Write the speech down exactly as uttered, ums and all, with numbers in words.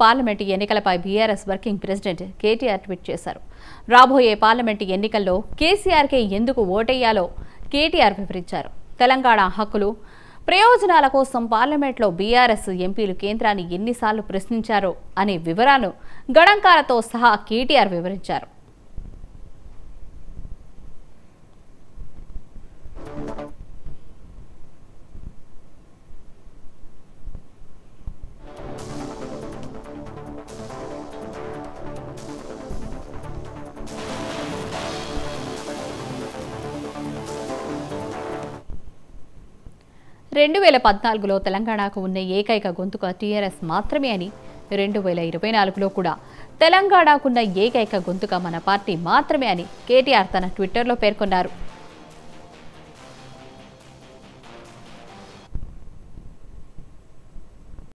Parliament ఎన్నికలపై BRS working president KTR tweet చేశారు. రాబోయే పార్లమెంటు ఎన్నికల్లో కేసీఆర్కే ఎందుకు ఓటేయాలో కేటీఆర్ వివరించారు. తెలంగాణ హక్కులు ప్రయోజనాల కోసం పార్లమెంట్లో బీఆర్ఎస్ ఎంపీలు కేంద్రాన్ని ఎన్నిసార్లు ప్రశ్నించారో అనే వివరాలను గణాంకాలతో సహా కేటీఆర్ వివరించారు. రెండు వేల పద్నాలుగులో తెలంగాణకు ఉన్న ఏకైక గొంతుక టీఆర్ఎస్ మాత్రమే అని, రెండు వేల ఇరవై నాలుగులో కూడా తెలంగాణకున్న ఏకైక గొంతుక మన పార్టీ మాత్రమే అని కేటీఆర్ తన ట్విట్టర్లో పేర్కొన్నారు.